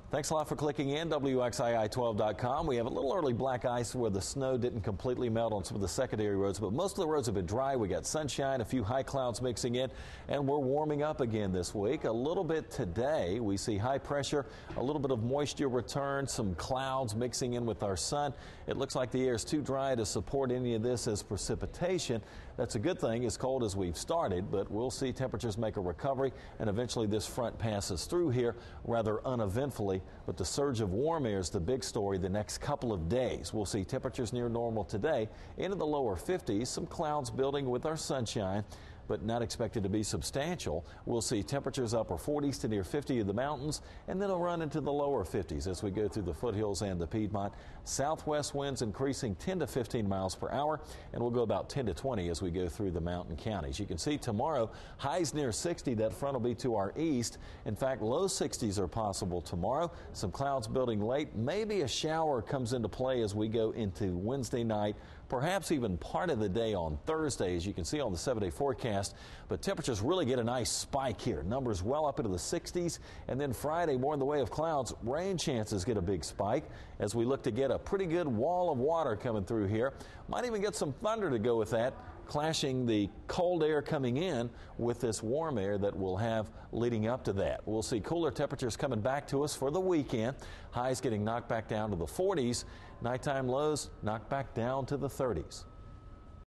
Thanks a lot for clicking in, WXII12.com. We have a little early black ice where the snow didn't completely melt on some of the secondary roads, but most of the roads have been dry. We got sunshine, a few high clouds mixing in, and we're warming up again this week. A little bit today. We see high pressure, a little bit of moisture return, some clouds mixing in with our sun. It looks like the air is too dry to support any of this as precipitation. That's a good thing, as cold as we've started, but we'll see temperatures make a recovery, and eventually this front passes through here rather uneventfully. But the surge of warm air is the big story the next couple of days. We'll see temperatures near normal today, into the lower 50s, some clouds building with our sunshine, but not expected to be substantial. We'll see temperatures upper 40s to near 50 in the mountains, and then it'll run into the lower 50s as we go through the foothills and the Piedmont. Southwest winds increasing 10 to 15 miles per hour, and we'll go about 10 to 20 as we go through the mountain counties. You can see tomorrow, highs near 60. That front will be to our east. In fact, low 60s are possible tomorrow. Some clouds building late. Maybe a shower comes into play as we go into Wednesday night, perhaps even part of the day on Thursday, as you can see on the 7-day forecast. But temperatures really get a nice spike here. Numbers well up into the 60s. And then Friday, more in the way of clouds, rain chances get a big spike as we look to get a pretty good wall of water coming through here. Might even get some thunder to go with that, clashing the cold air coming in with this warm air that we'll have leading up to that. We'll see cooler temperatures coming back to us for the weekend. Highs getting knocked back down to the 40s. Nighttime lows knocked back down to the 30s.